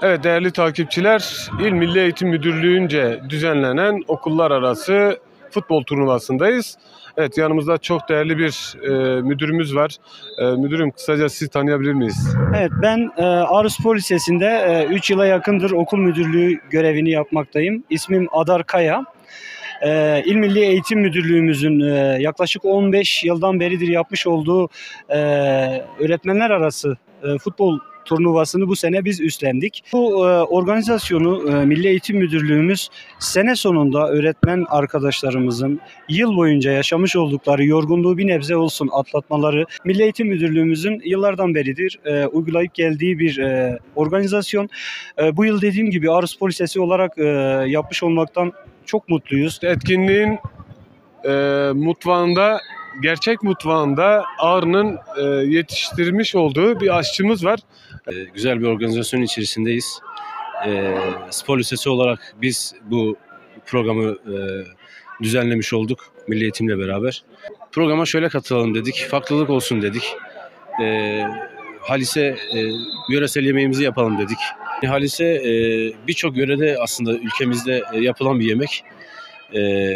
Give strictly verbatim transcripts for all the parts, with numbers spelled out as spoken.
Evet değerli takipçiler, İl Milli Eğitim Müdürlüğü'nce düzenlenen okullar arası futbol turnuvasındayız. Evet yanımızda çok değerli bir e, müdürümüz var. E, müdürüm kısaca sizi tanıyabilir miyiz? Evet ben e, Arıspor Lisesi'nde üç yıla yakındır okul müdürlüğü görevini yapmaktayım. İsmim Adar Kaya. E, İl Milli Eğitim Müdürlüğümüzün e, yaklaşık on beş yıldan beridir yapmış olduğu e, öğretmenler arası e, futbol turnuvasını bu sene biz üstlendik. Bu e, organizasyonu e, Milli Eğitim Müdürlüğümüz sene sonunda öğretmen arkadaşlarımızın yıl boyunca yaşamış oldukları yorgunluğu bir nebze olsun atlatmaları, Milli Eğitim Müdürlüğümüzün yıllardan beridir e, uygulayıp geldiği bir e, organizasyon. E, bu yıl dediğim gibi Arıspor Lisesi olarak e, yapmış olmaktan çok mutluyuz. Etkinliğin e, mutfağında, gerçek mutfağında Ağrı'nın e, yetiştirmiş olduğu bir aşçımız var. Ee, güzel bir organizasyon içerisindeyiz. Ee, Spor Lisesi olarak biz bu programı e, düzenlemiş olduk Milli Eğitim'le beraber. Programa şöyle katılalım dedik, farklılık olsun dedik. Ee, Halise e, yöresel yemeğimizi yapalım dedik. Halise e, birçok yörede aslında ülkemizde e, yapılan bir yemek. E,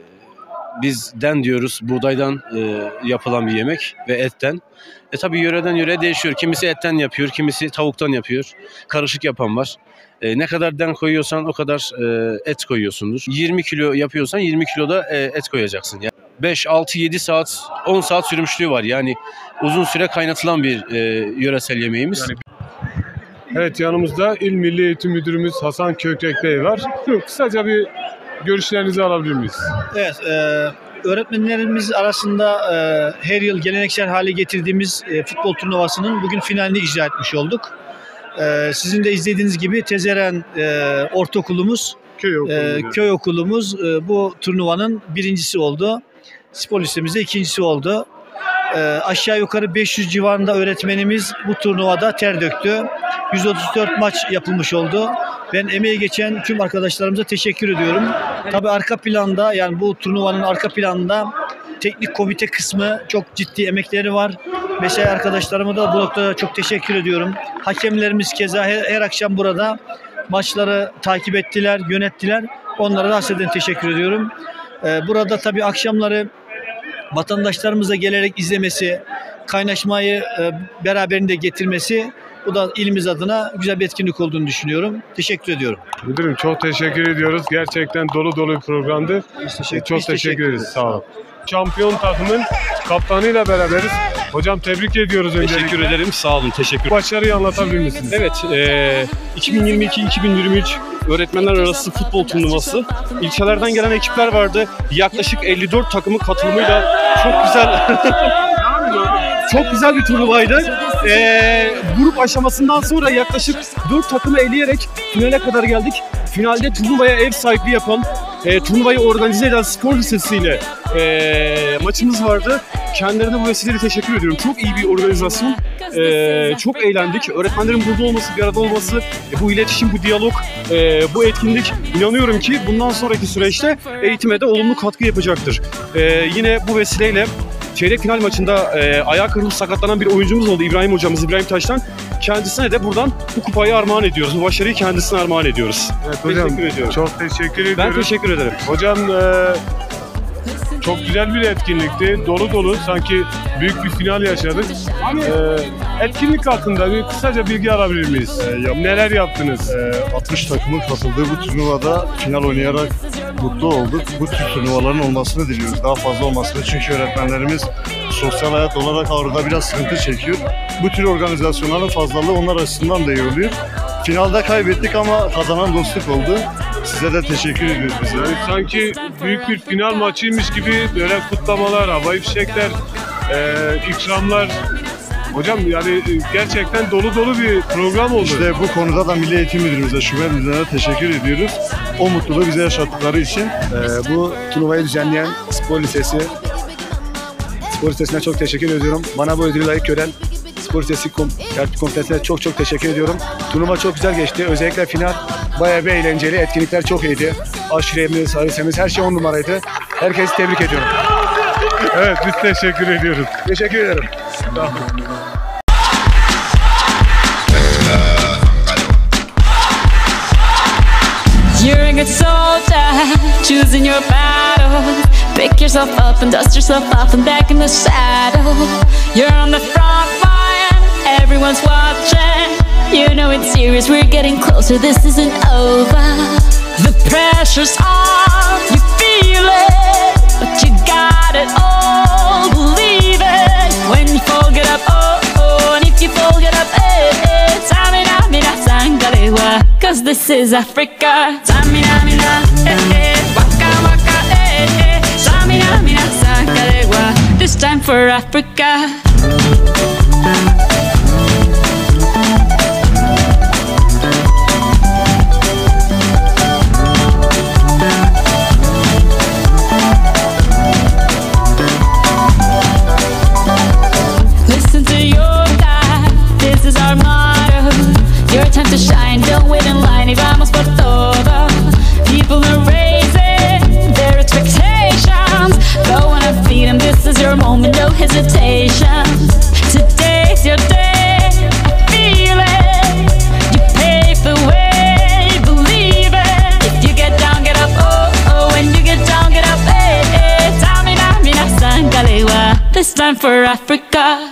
Biz den diyoruz, buğdaydan e, yapılan bir yemek ve etten. E tabi yöreden yöreye değişiyor. Kimisi etten yapıyor, kimisi tavuktan yapıyor. Karışık yapan var. E, ne kadar den koyuyorsan o kadar e, et koyuyorsundur. yirmi kilo yapıyorsan yirmi kilo da e, et koyacaksın. Yani beş, altı, yedi saat, on saat sürmüşlüğü var. Yani uzun süre kaynatılan bir e, yöresel yemeğimiz. Yani... Evet yanımızda İl Milli Eğitim Müdürümüz Hasan Kökrek Bey var. Kısaca bir görüşlerinizi alabilir miyiz? Evet, e, öğretmenlerimiz arasında e, her yıl geleneksel hale getirdiğimiz e, futbol turnuvasının bugün finalini icra etmiş olduk. E, sizin de izlediğiniz gibi Tezeren e, ortaokulumuz, köy, okulu, e, köy okulumuz e, bu turnuvanın birincisi oldu. Spor listemizde ikincisi oldu. E, aşağı yukarı beş yüz civarında öğretmenimiz bu turnuvada ter döktü. yüz otuz dört maç yapılmış oldu. Ben emeği geçen tüm arkadaşlarımıza teşekkür ediyorum. Tabii arka planda, yani bu turnuvanın arka planında teknik komite kısmı çok ciddi emekleri var. Mesela arkadaşlarıma da bu noktada çok teşekkür ediyorum. Hakemlerimiz keza her, her akşam burada maçları takip ettiler, yönettiler. Onlara da hasreten teşekkür ediyorum. Ee, burada tabii akşamları vatandaşlarımıza gelerek izlemesi, kaynaşmayı e, beraberinde getirmesi, bu da ilimiz adına güzel bir etkinlik olduğunu düşünüyorum. Teşekkür ediyorum. Müdürüm çok teşekkür ediyoruz. Gerçekten dolu dolu bir programdı. Teşekkür, çok teşekkür, teşekkür ederiz. ederiz. Sağ olun. Şampiyon takımın kaptanıyla beraberiz. Hocam tebrik ediyoruz öncelikle. Teşekkür ederim. Sağ olun. Teşekkür. Başarıyı anlatabilir misiniz? Evet. E, iki bin yirmi iki iki bin yirmi üç öğretmenler arası futbol turnuvası. İlçelerden gelen ekipler vardı. Yaklaşık elli dört takımın katılımıyla çok güzel çok güzel bir turnuvaydı. E, grup aşamasından sonra yaklaşık dört takımı eleyerek finale kadar geldik. Finalde turnuvaya ev sahipliği yapan, e, turnuvayı organize eden Spor Lisesi ile e, maçımız vardı. Kendilerine bu vesileyle teşekkür ediyorum. Çok iyi bir organizasyon. E, çok eğlendik. Öğretmenlerin burada olması, bir arada olması, e, bu iletişim, bu diyalog, e, bu etkinlik inanıyorum ki bundan sonraki süreçte eğitime de olumlu katkı yapacaktır. E, yine bu vesileyle çeyrek final maçında e, ayağı kırılıp sakatlanan bir oyuncumuz oldu, İbrahim hocamız, İbrahim Taş'tan. Kendisine de buradan bu kupayı armağan ediyoruz. Bu başarıyı kendisine armağan ediyoruz. Evet hocam, teşekkür ediyorum. Çok teşekkür ediyorum. Ben teşekkür ederim. Hocam e, çok güzel bir etkinlikti. Dolu dolu, sanki büyük bir final yaşadık. E, etkinlik hakkında bir kısaca bilgi alabilir miyiz? E, yap- Neler yaptınız? e, altmış takımın katıldığı bu turnuvada final oynayarak mutlu olduk. Bu tür turnuvaların olmasını diliyoruz. Daha fazla olmasını, çünkü öğretmenlerimiz sosyal hayat olarak Ağrı'da biraz sıkıntı çekiyor. Bu tür organizasyonların fazlalığı onlar açısından da iyi oluyor. Finalde kaybettik ama kazanan dostluk oldu. Size de teşekkür ediyoruz bize. Yani sanki büyük bir final maçıymış gibi böyle kutlamalar, havai fişekler, e, ikramlar. Hocam yani gerçekten dolu dolu bir program oldu. İşte bu konuda da Milli Eğitim Müdürümüze, Şube Müdürlüğü'ne teşekkür ediyoruz. O mutluluğu bize yaşattıkları için. Ee, bu turnuvayı düzenleyen Spor Lisesi, Spor Lisesi'ne çok teşekkür ediyorum. Bana bu ödülü layık gören Spor Lisesi kom komitesine çok çok teşekkür ediyorum. Turnuva çok güzel geçti. Özellikle final bayağı bir eğlenceli. Etkinlikler çok iyiydi. Aşiremiz, harisemiz, her şey on numaraydı. Herkesi tebrik ediyorum. Evet, biz teşekkür ediyoruz. Teşekkür ederim. Tamam. good soldier, choosing your battle. Pick yourself up and dust yourself off and back in the saddle. You're on the front line, everyone's watching. You know it's serious, we're getting closer, this isn't over. The pressure's on, you feel it, but you got it all, believe it. When you fall, get up, oh, oh, and if you fall, get up, eh, eh. Tamina, mina, sangalewa, cause this is Africa. Tamina, mina, eh, eh, waka, waka, eh, eh. Tamina, mina, sangalewa, this time for Africa. Your time to shine, don't wait in line, y vamos por todo. People are raising their expectations. Go on and feed them, this is your moment, no hesitation. Today's your day, feel it. You pave the way, believe it. If you get down, get up, oh, oh. When you get down, get up, eh, eh. Tamina, mina, sangalewa, this time for Africa.